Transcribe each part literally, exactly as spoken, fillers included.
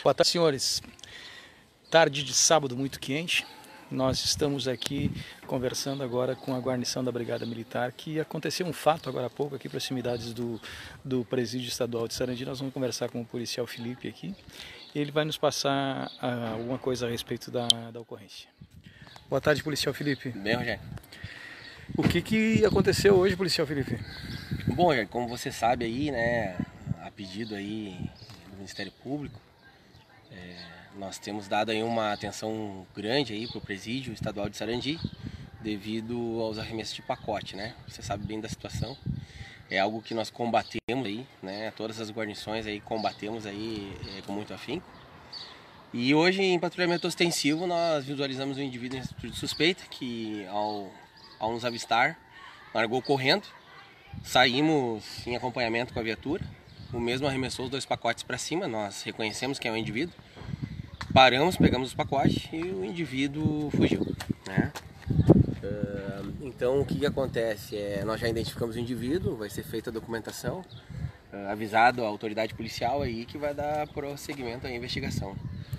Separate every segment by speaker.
Speaker 1: Boa tarde, senhores. Tarde de sábado muito quente. Nós estamos aqui conversando agora com a guarnição da Brigada Militar, que aconteceu um fato agora há pouco aqui, proximidades do, do Presídio Estadual de Sarandi. Nós vamos conversar com o policial Felipe aqui. Ele vai nos passar uh, alguma coisa a respeito da, da ocorrência. Boa tarde, policial Felipe.
Speaker 2: Bem, Rogério.
Speaker 1: O que, que aconteceu hoje, policial Felipe?
Speaker 2: Bom, Rogério, como você sabe aí, né, a pedido aí do Ministério Público, é, nós temos dado aí uma atenção grande aí para o Presídio Estadual de Sarandi, devido aos arremessos de pacote, né? Você sabe bem da situação. É algo que nós combatemos aí, né? Todas as guarnições aí combatemos aí é, com muito afinco. E hoje, em patrulhamento ostensivo, nós visualizamos um indivíduo em atitude suspeita que, ao, ao nos avistar, largou correndo. Saímos em acompanhamento com a viatura. O mesmo arremessou os dois pacotes para cima. Nós reconhecemos que é um indivíduo. Paramos, pegamos os pacotes e o indivíduo fugiu, né? Uh, então, o que, que acontece? É, nós já identificamos o indivíduo, vai ser feita a documentação, uh, avisado a autoridade policial aí que vai dar prosseguimento à investigação.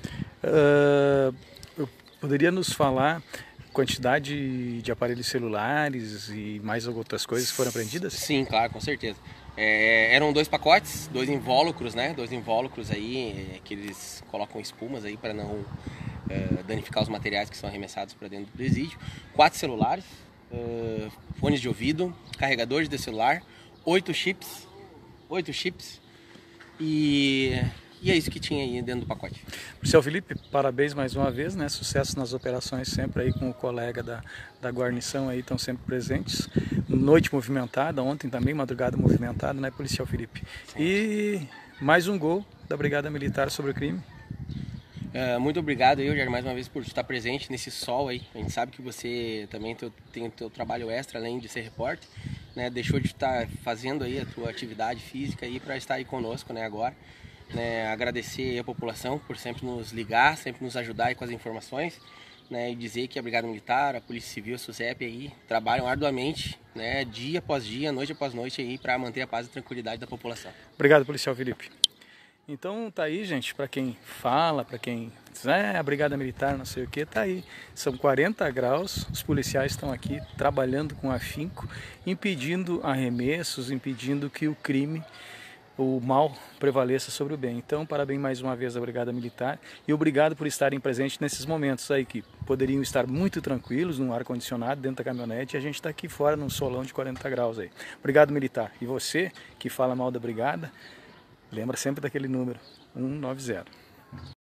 Speaker 1: Uh, poderia nos falar quantidade de aparelhos celulares e mais outras coisas que foram apreendidas?
Speaker 2: Sim, claro, com certeza. É, eram dois pacotes, dois invólucros, né? Dois invólucros aí é, que eles colocam espumas aí para não é, danificar os materiais que são arremessados para dentro do presídio. Quatro celulares, é, fones de ouvido, carregadores de celular, oito chips, oito chips e E é isso que tinha aí dentro do pacote.
Speaker 1: Policial Felipe, parabéns mais uma vez, né? Sucesso nas operações sempre aí com o colega da, da guarnição aí, estão sempre presentes. Noite movimentada, ontem também, madrugada movimentada, né, policial Felipe?
Speaker 2: Sim.
Speaker 1: E mais um gol da Brigada Militar sobre o crime.
Speaker 2: É, muito obrigado, eu, Jair, mais uma vez por estar presente nesse sol aí. A gente sabe que você também tem o teu trabalho extra, além de ser repórter, né? Deixou de estar fazendo aí a tua atividade física aí para estar aí conosco, né, agora. Né, agradecer a população por sempre nos ligar, sempre nos ajudar aí com as informações, né, e dizer que a Brigada Militar, a Polícia Civil, a SUSEP aí trabalham arduamente, né, dia após dia, noite após noite aí para manter a paz e a tranquilidade da população.
Speaker 1: Obrigado, policial Felipe. Então tá aí, gente, para quem fala, para quem diz, é, a Brigada Militar, não sei o que, tá aí. São quarenta graus, os policiais estão aqui trabalhando com afinco, impedindo arremessos, impedindo que o crime, o mal prevaleça sobre o bem. Então, parabéns mais uma vez à Brigada Militar e obrigado por estarem presentes nesses momentos aí que poderiam estar muito tranquilos, num ar-condicionado, dentro da caminhonete, e a gente está aqui fora num solão de quarenta graus aí. Obrigado, militar. E você que fala mal da Brigada, lembra sempre daquele número, um nove zero.